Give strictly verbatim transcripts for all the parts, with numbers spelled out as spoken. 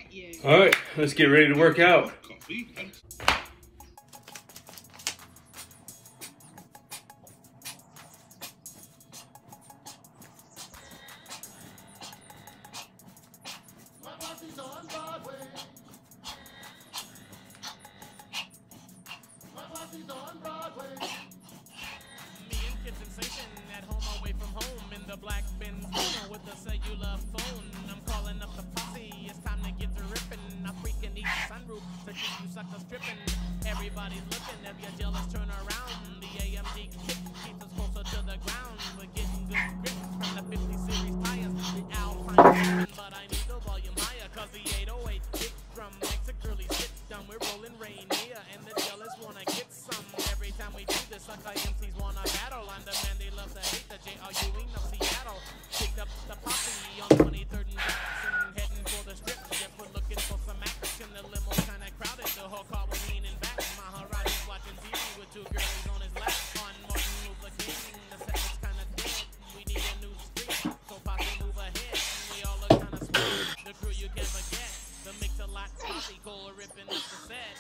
All right, let's get ready to work out. At home away from home in the black Benz with the cellular phone. I'm calling up the posse. It's time to get to ripping. I freaking need the sunroof to keep you suckers tripping. Everybody's looking. If you're jealous, turn around. The A M G kick keeps us closer to the ground. We're getting good grip from the fifty series tires. The Alpine, but I need the volume higher. Cause the eight oh eight kick drum makes a girly sit down. We're rolling Rainier and the jealous wanna get some. Every time we do this, like M Cs wanna battle. I'm the man they love to hate, the J R U of Seattle. Picked up the posse on twenty-third and Jackson, heading for the strip. Yes, we're looking for some action. The limo kinda crowded, the whole car was leaning back. Maharaji's watching T V with two girlies on his lap. On Martin Luther King, the set was kinda dead. We need a new street, so posse move ahead. We all look kinda sweet, the crew you can't forget. The mix-a-lot posse, Cole ripping up the set.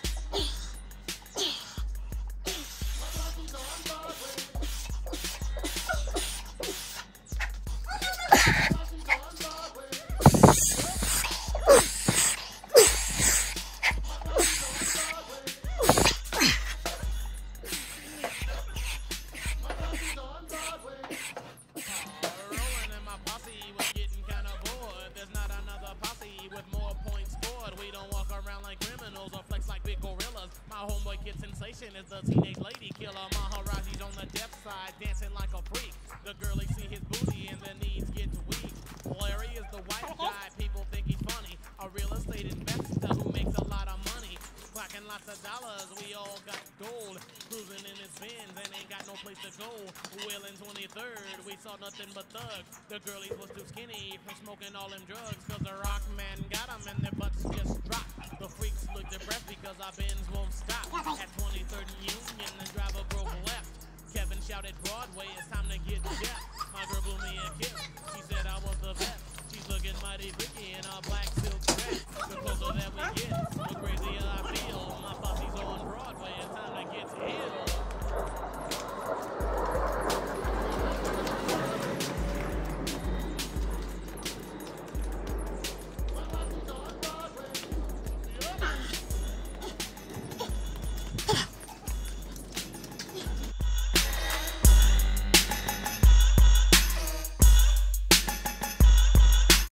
My homeboy Kid Sensation is the teenage lady killer. Maharaji's on the depth side, dancing like a freak. The girlies see his booty and their knees get weak. Larry is the white guy, people think he's funny. A real estate investor who makes a lot of money. Clocking lots of dollars, we all got gold. Cruising in his Benz and ain't got no place to go. Wheeling twenty-third, we saw nothing but thugs. The girlies was too skinny from smoking all them drugs. Cause the rock man got them and their butts just dropped. The freaks look depressed because our Benz won't stop. At twenty-third and Union, the driver broke left. Kevin shouted, Broadway is